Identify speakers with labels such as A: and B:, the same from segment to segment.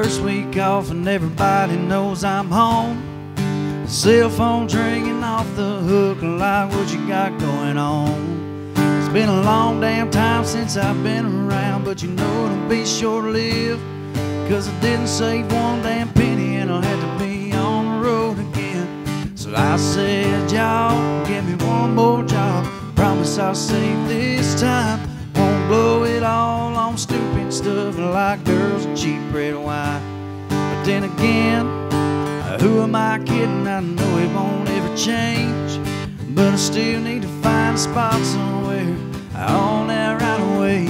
A: first week off and everybody knows I'm home. Cell phone's ringing off the hook like, what you got going on? It's been a long damn time since I've been around, but you know it'll be short-lived, 'cause I didn't save one damn penny and I'll have to be on the road again. So I said, y'all, give me one more job. Promise I'll save this time. Won't blow it all on stupid stuff like girls and cheap red wine. But then again, who am I kidding? I know it won't ever change, but I still need to find a spot somewhere on that right away.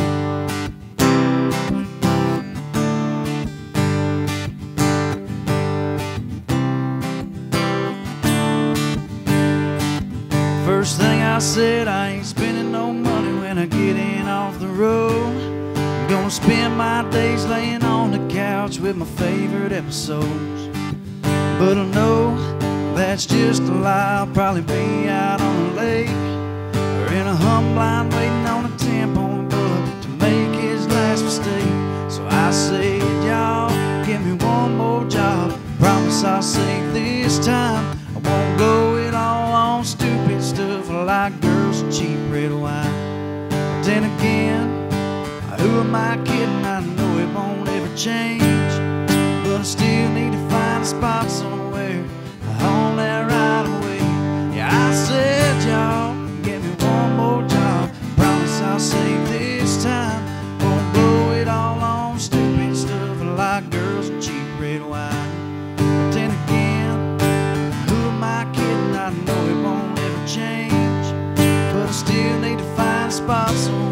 A: First thing I said, I ain't spending no money when I get in off the road. I'm gonna spend my days laying on the couch with my favorite episodes. But I know that's just a lie. I'll probably be out on a lake or in a humblind waiting on a 10-point bug to make his last mistake. So I said, y'all, give me one more job. Promise I'll save this time. I won't blow it all on stupid stuff like girls and cheap red wine. But then again, who am I kidding? I know it won't ever change, but I still need to find a spot somewhere on that right away. Yeah, I said, y'all, give me one more job. Promise I'll save this time. Won't blow it all on stupid stuff like girls and cheap red wine. But then again, who am I kidding? I know it won't ever change, but I still need to find a spot somewhere